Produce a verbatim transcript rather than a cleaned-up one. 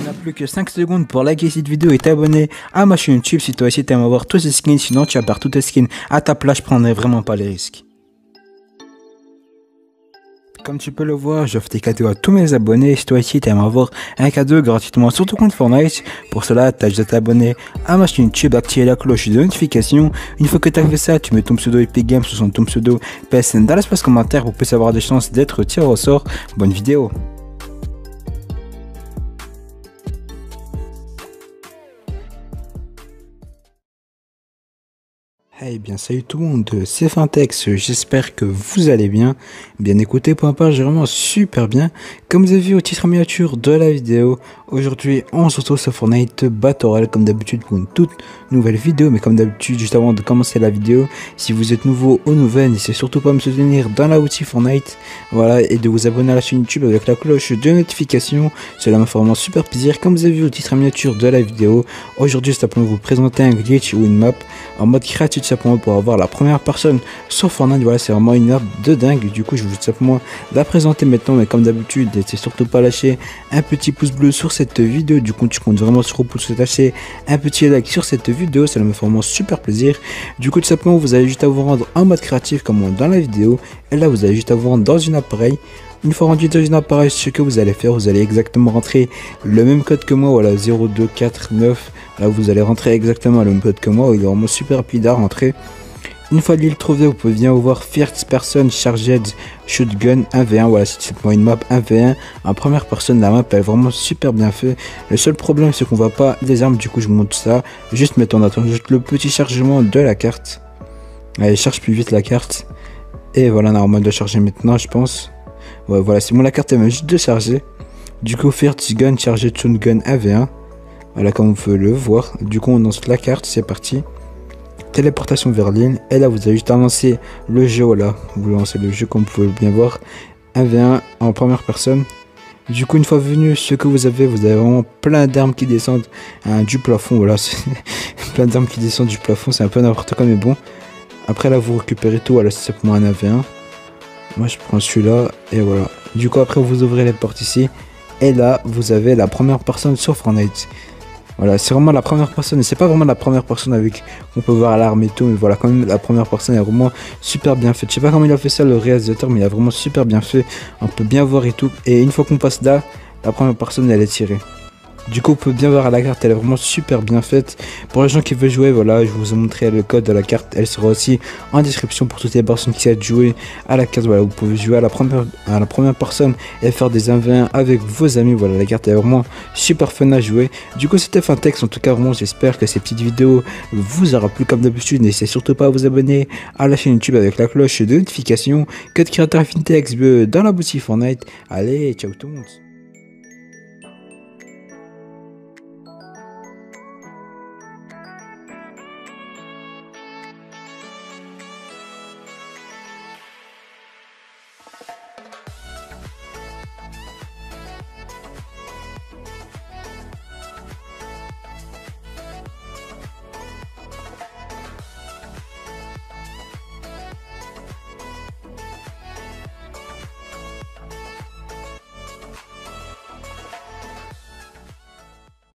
n'a plus que cinq secondes pour liker cette vidéo et t'abonner à ma chaîne YouTube si toi aussi t'aimes avoir tous ces skins, sinon tu vas perdre tous tes skins à ta place, je prendrai vraiment pas les risques. Comme tu peux le voir, j'offre des cadeaux à tous mes abonnés. Si toi aussi t'aimes avoir un cadeau gratuitement sur ton compte Fortnite, pour cela t'as juste à t'abonner à ma chaîne YouTube, activer la cloche de notification. Une fois que tu as fait ça, tu mets ton pseudo Epic Games ou ton pseudo P S N dans l'espace commentaire pour plus avoir des chances d'être tiré au sort. Bonne vidéo. Hey bien salut tout le monde, c'est Fintex, j'espère que vous allez bien. Bien écoutez, pour ma part j'ai vraiment super bien. Comme vous avez vu au titre en miniature de la vidéo, aujourd'hui on se retrouve sur Fortnite Battle Royale comme d'habitude pour une toute nouvelle vidéo. Mais comme d'habitude, juste avant de commencer la vidéo, si vous êtes nouveau ou nouvelle, n'hésitez surtout pas à me soutenir dans la boutique Fortnite. Voilà, et de vous abonner à la chaîne YouTube avec la cloche de notification, cela me fait vraiment super plaisir. Comme vous avez vu au titre en miniature de la vidéo, aujourd'hui c'est pour vous présenter un glitch ou une map en mode créatif simplement pour avoir la première personne sur Fortnite. Voilà, c'est vraiment une map de dingue. Du coup je vais tout simplement la présenter maintenant, mais comme d'habitude n'hésitez surtout pas à lâcher un petit pouce bleu sur cette vidéo. Du coup tu comptes vraiment sur pour se lâcher un petit like sur cette vidéo, ça me fait vraiment super plaisir. Du coup tout simplement vous allez juste à vous rendre en mode créatif comme dans la vidéo, et là vous allez juste à vous rendre dans une appareil. Une fois rendu dans une appareil, ce que vous allez faire, vous allez exactement rentrer le même code que moi, voilà, zéro deux quatre neuf. Là vous allez rentrer exactement le même code que moi, il est vraiment super rapide à rentrer. Une fois l'île trouvée, vous pouvez bien voir First Person Charged Shotgun un v un. Voilà, c'est simplement une map un v un en première personne. La map est vraiment super bien fait. Le seul problème c'est qu'on voit pas les armes, du coup je vous montre ça. Juste mettons en attente juste le petit chargement de la carte. Allez, charge plus vite la carte. Et voilà, normalement de charger maintenant je pense. Ouais, voilà, c'est bon, la carte elle vient juste de charger. Du coup, First Gun Charged Shotgun un v un. Voilà, comme vous pouvez le voir. Du coup, on lance la carte, c'est parti. Téléportation vers l'île. Et là, vous avez juste à lancer le jeu. Voilà, vous lancez le jeu comme vous pouvez bien voir. un v un en première personne. Du coup, une fois venu, ce que vous avez, vous avez vraiment plein d'armes qui descendent hein, du plafond. Voilà, plein d'armes qui descendent du plafond. C'est un peu n'importe quoi, mais bon. Après, là, vous récupérez tout. Voilà, c'est simplement un un v un. Moi je prends celui-là et voilà. Du coup après vous ouvrez les portes ici et là vous avez la première personne sur Fortnite. Voilà, c'est vraiment la première personne et c'est pas vraiment la première personne avec on peut voir l'arme et tout, mais voilà, quand même la première personne est vraiment super bien faite. Je sais pas comment il a fait ça le réalisateur, mais il a vraiment super bien fait. On peut bien voir et tout, et une fois qu'on passe là, la première personne elle est tirée. Du coup, on peut bien voir à la carte, elle est vraiment super bien faite. Pour les gens qui veulent jouer, voilà, je vous ai montré le code de la carte. Elle sera aussi en description pour toutes les personnes qui savent jouer à la carte. Voilà, vous pouvez jouer à la première, à la première personne et faire des un v un avec vos amis. Voilà, la carte est vraiment super fun à jouer. Du coup, c'était Fintex. En tout cas, vraiment, j'espère que ces petites vidéos vous aura plu comme d'habitude. N'hésitez surtout pas à vous abonner à la chaîne YouTube avec la cloche de notification. Code créateur Fintex dans la boutique Fortnite. Allez, ciao tout le monde.